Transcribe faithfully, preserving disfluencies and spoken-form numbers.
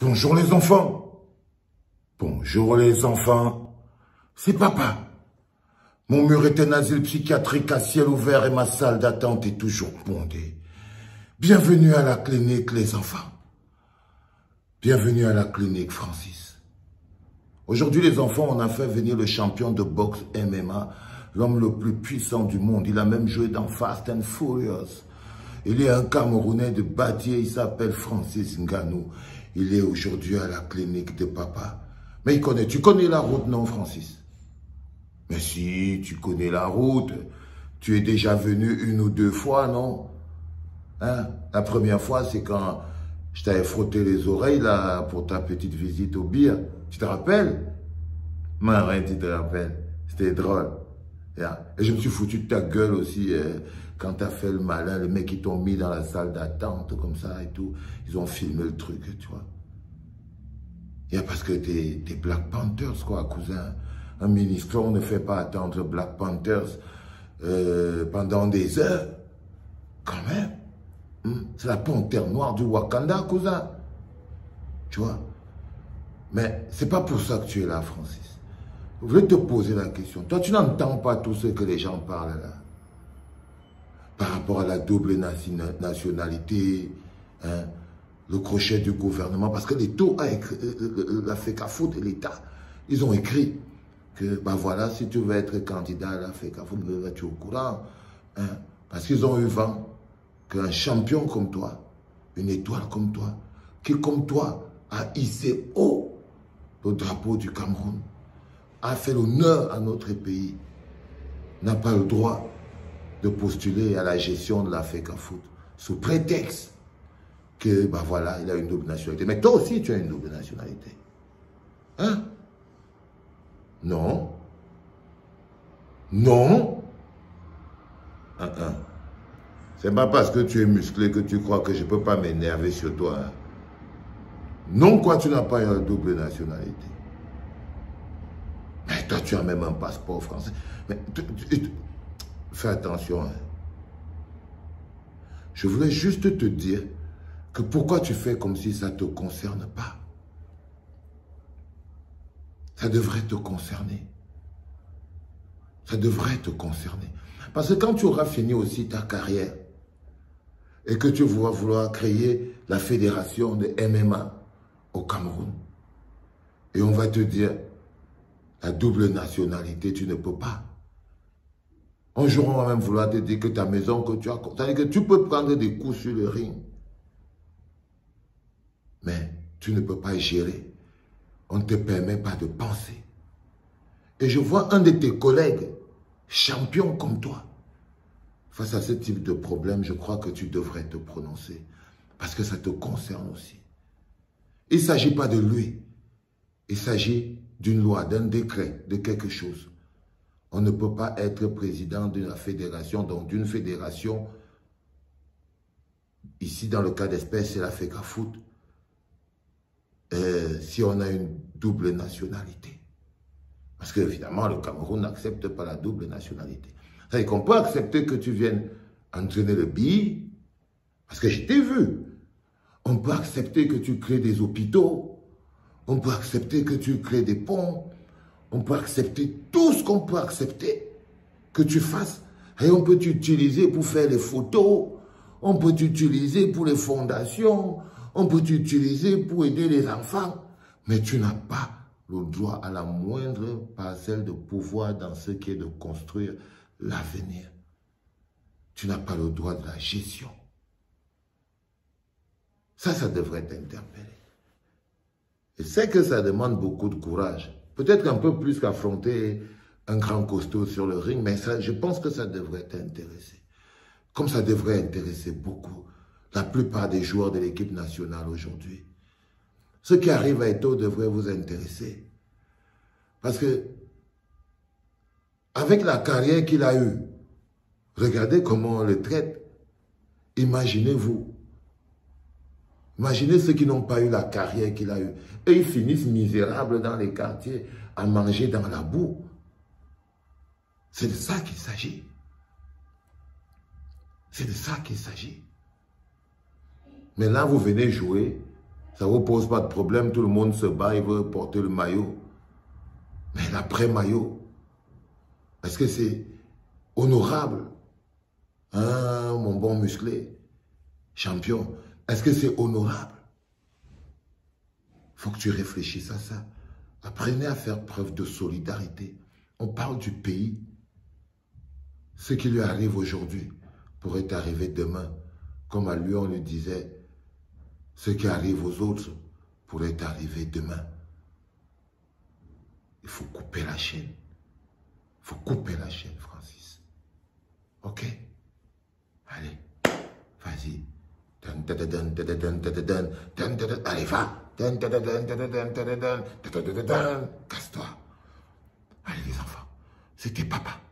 Bonjour les enfants. Bonjour les enfants. C'est papa. Mon mur est un asile psychiatrique à ciel ouvert et ma salle d'attente est toujours bondée. Bienvenue à la clinique les enfants. Bienvenue à la clinique Francis. Aujourd'hui les enfants, on a fait venir le champion de boxe M M A, l'homme le plus puissant du monde. Il a même joué dans Fast and Furious. Il est un Camerounais de Badié, il s'appelle Francis Ngannou. Il est aujourd'hui à la clinique de papa. Mais il connaît, tu connais la route, non, Francis? Mais si, tu connais la route. Tu es déjà venu une ou deux fois, non? Hein? La première fois, c'est quand je t'avais frotté les oreilles, là, pour ta petite visite au bière. Tu te rappelles? Mais rien, tu te rappelles. C'était drôle. Et je me suis foutu de ta gueule aussi, euh, quand t'as fait le malin, les mecs qui t'ont mis dans la salle d'attente, comme ça et tout, ils ont filmé le truc, tu vois. Et parce que t'es t'es Black Panthers, quoi, cousin. Un ministre, on ne fait pas attendre Black Panthers euh, pendant des heures. Quand même. Hum, c'est la panthère noire du Wakanda, cousin. Tu vois. Mais c'est pas pour ça que tu es là, Francis. Je voulais te poser la question. Toi, tu n'entends pas tout ce que les gens parlent là. Par rapport à la double nationalité, hein, le crochet du gouvernement. Parce que l'État a écrit, la FECAFOOT et l'État, ils ont écrit que, ben voilà, si tu veux être candidat à la FECAFOOT, tu es au courant. Hein, parce qu'ils ont eu vent qu'un champion comme toi, une étoile comme toi, qui comme toi a hissé haut le drapeau du Cameroun, a fait l'honneur à notre pays, n'a pas le droit de postuler à la gestion de la FECAFOOT sous prétexte que, ben voilà, il a une double nationalité. Mais toi aussi, tu as une double nationalité. Hein? Non. Non. Hein, hein. C'est pas parce que tu es musclé que tu crois que je ne peux pas m'énerver sur toi. Hein? Non, quoi, tu n'as pas une double nationalité. Mais toi, tu as même un passeport français. Mais tu, tu, tu, fais attention. Hein. Je voulais juste te dire que pourquoi tu fais comme si ça ne te concerne pas. Ça devrait te concerner. Ça devrait te concerner. Parce que quand tu auras fini aussi ta carrière et que tu vas vouloir créer la fédération de M M A au Cameroun, et on va te dire, la double nationalité, tu ne peux pas. Un jour, on va même vouloir te dire que ta maison que tu as... C'est-à-dire que tu peux prendre des coups sur le ring. Mais tu ne peux pas gérer. On ne te permet pas de penser. Et je vois un de tes collègues, champion comme toi, face à ce type de problème, je crois que tu devrais te prononcer. Parce que ça te concerne aussi. Il ne s'agit pas de lui. Il s'agit d'une loi, d'un décret, de quelque chose. On ne peut pas être président de la fédération, donc d'une fédération. Ici, dans le cas d'espèce, c'est la FECAFOOT. Euh, si on a une double nationalité. Parce qu'évidemment, le Cameroun n'accepte pas la double nationalité. C'est-à-dire qu'on peut accepter que tu viennes entraîner le billet, parce que je t'ai vu. On peut accepter que tu crées des hôpitaux. On peut accepter que tu crées des ponts. On peut accepter tout ce qu'on peut accepter que tu fasses. Et on peut t'utiliser pour faire les photos. On peut t'utiliser pour les fondations. On peut t'utiliser pour aider les enfants. Mais tu n'as pas le droit à la moindre parcelle de pouvoir dans ce qui est de construire l'avenir. Tu n'as pas le droit de la gestion. Ça, ça devrait t'interpeller. Je sais que ça demande beaucoup de courage. Peut-être un peu plus qu'affronter un grand costaud sur le ring, mais ça, je pense que ça devrait t'intéresser. Comme ça devrait intéresser beaucoup la plupart des joueurs de l'équipe nationale aujourd'hui. Ce qui arrive à Eto'o devrait vous intéresser. Parce que, avec la carrière qu'il a eue, regardez comment on le traite. Imaginez-vous. Imaginez ceux qui n'ont pas eu la carrière qu'il a eue. Et ils finissent misérables dans les quartiers, à manger dans la boue. C'est de ça qu'il s'agit. C'est de ça qu'il s'agit. Mais là, vous venez jouer Ça ne vous pose pas de problème, tout le monde se bat, il veut porter le maillot. Mais l'après-maillot, est-ce que c'est honorable? Hein, mon bon musclé, champion, est-ce que c'est honorable? Il faut que tu réfléchisses à ça. Apprenez à faire preuve de solidarité. On parle du pays. Ce qui lui arrive aujourd'hui pourrait arriver demain. Comme à lui, on lui disait, ce qui arrive aux autres pourrait arriver demain. Il faut couper la chaîne. Il faut couper la chaîne, Francis. Ok? Allez, vas-y. Allez, va. Casse-toi. Allez, les enfants. C'était papa.